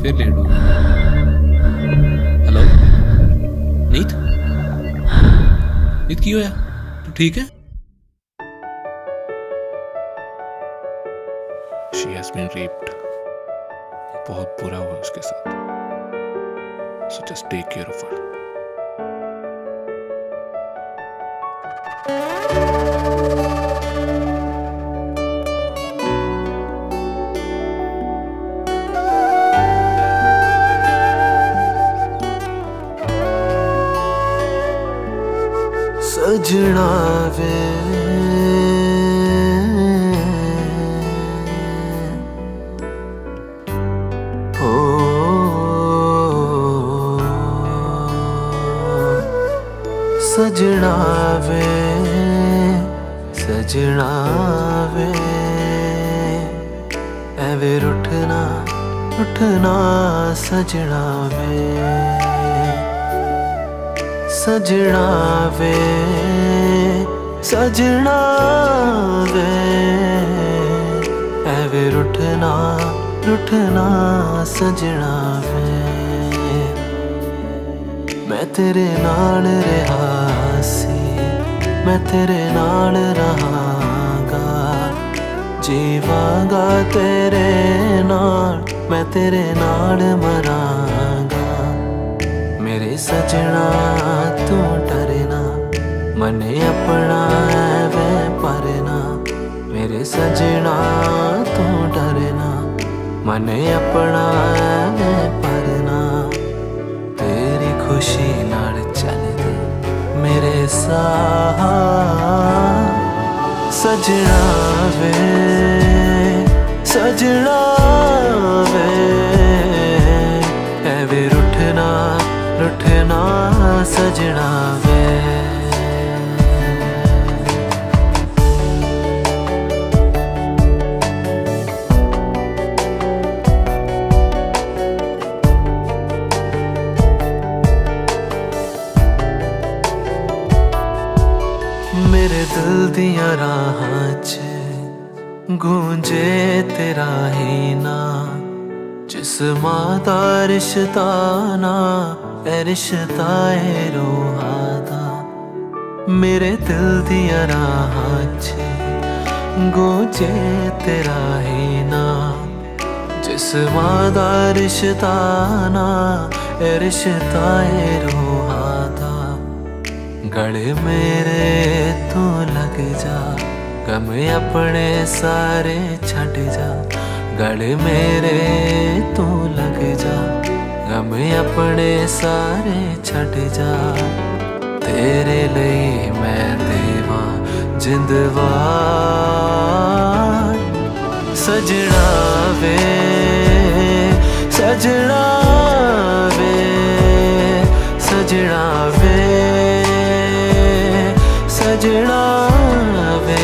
फिर लेट हो गया। हेलो नीत, नीत की होया? तू ठीक है? She has been raped. बहुत बुरा हुआ उसके साथ। So just take care of her. सजना वे हो सजना वे सजना वे एवे रुठना रुठना सजना वे सजना वे सजना वे एवे रुठना रुठना सजना वे मैं तेरे नाल रहा सी मैं तेरे नाल रहांगा जीवांगा तेरे नाल मैं तेरे नाल मरांगा मेरे सजना तू डरना मने अपना वे परना मेरे सजना तू डरना मने अपना वे परना तेरी खुशी नाल चलदे मेरे साह सजना वे सजना वे एवे रुठना रुठना सजना वे मेरे दिल दियां राहां च गूंजे तेरा ही ना जिस्मां दा रिश्ता ना ए रिश्ता ए रूहां दा मेरे दिल दियां राहां च गूंजे तेरा ही ना जिस्मां दा रिश्ता ना ए रिश्ता ए रूहां दा गले मेरे तू लग जा गम अपने सारे छड़ जा गले मेरे तू लग जा गम अपने सारे छड़ जा तेरे लिए मैं देवा जिंदवा सजना वे सजना वे सजना वे सजना वे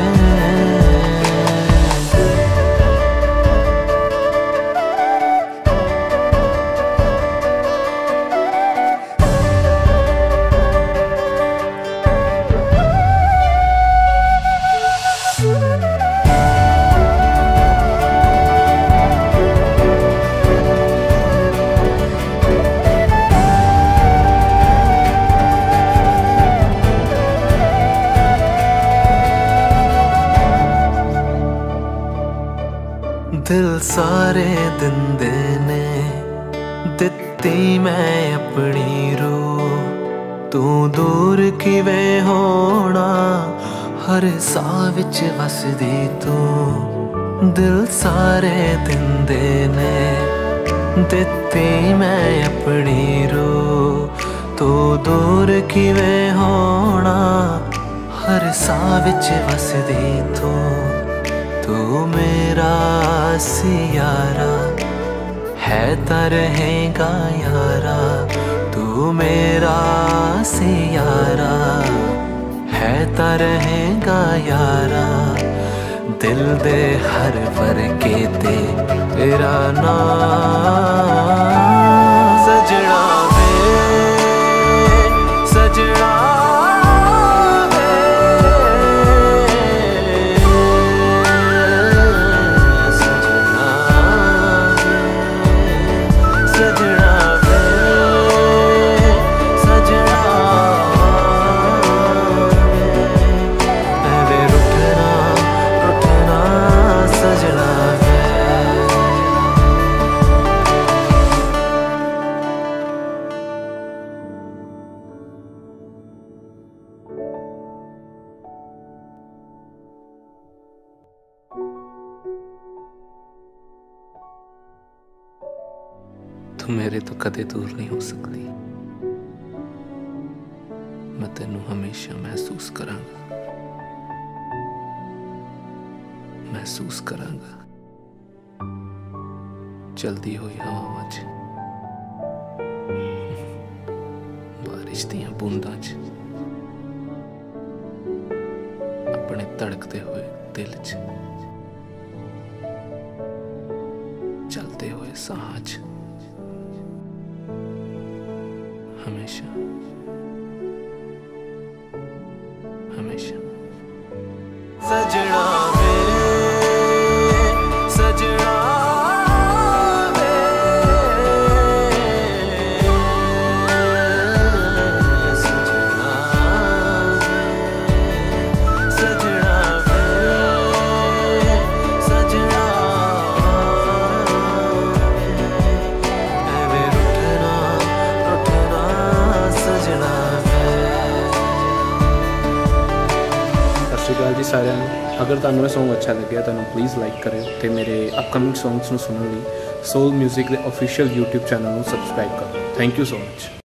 दिल सारे दिंदे ने दित्ती मैं अपनी रूह तू दूर किवें होना हर साह विच वसदी तू दिल सारे दिंदे ने दित्ती मैं अपनी रूह तू दूर किवें होना हर साह विच वसदी तू तू मेरा सियारा है ता रहेगा यारा तू मेरा सियारा है ता रहेगा यारा दिल दे हर वर्के ते तेरा नाम सजना वे सजना तू मेरे तो कदे दूर नहीं हो सकती। मैं तेनू हमेशा महसूस करांगा, महसूस करांगा। चलदी हुई हवावां च, बारिश दियां बूंदां च, अपने धड़कते हुए दिल च, चलते हुए साह च, हमेशा हमेशा। सजना वे, सजना वे, सजना वे, सजना वे, सजना वे, रुठना रुठना सजना वे। सत श्री अकाल जी सारिਆਂ ਨੂੰ। अगर ਤੁਹਾਨੂੰ ਇਹ सॉन्ग अच्छा लगे तो प्लीज़ लाइक करो तो मेरे अपकमिंग सॉन्ग्स ਨੂੰ ਸੁਣਨ ਲਈ सोल म्यूजिक के ऑफिशियल यूट्यूब चैनल ਨੂੰ सब्सक्राइब करो। Thank you so much.